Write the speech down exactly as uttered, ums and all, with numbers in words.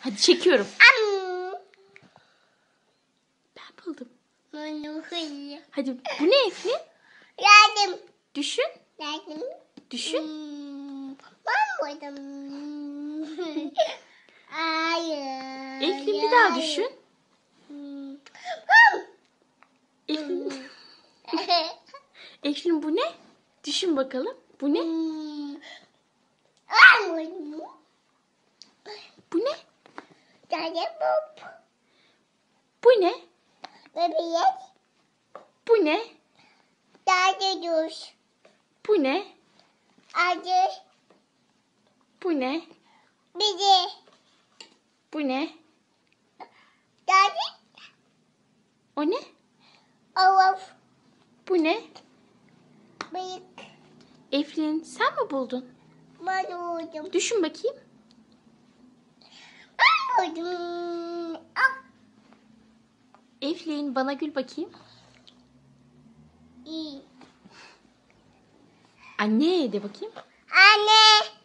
Hadi çekiyorum. Am. Ben buldum. Manuhayı. Hadi bu ne Eflin? Yardım. Düşün. Yardım. Düşün. Hmm. Ben buydum. Hayır. Eflin bir daha düşün. Hmm. Eflin. Eflin bu ne? Düşün bakalım. Bu ne? Hmm. Ben buydum. Bu ne? Yardım. Bu ne? Bebeğe. Bu ne? Yardım duş. Bu ne? Acı. Bu ne? Bizi. Bu ne? Yardım. O ne? Of. Bu ne? Bıyık. Eflin sen mi buldun? Ben buydum. Düşün bakayım. Ben buydum. Ah. Eflin bana gül bakayım. İyi. Anne de bakayım. Anne.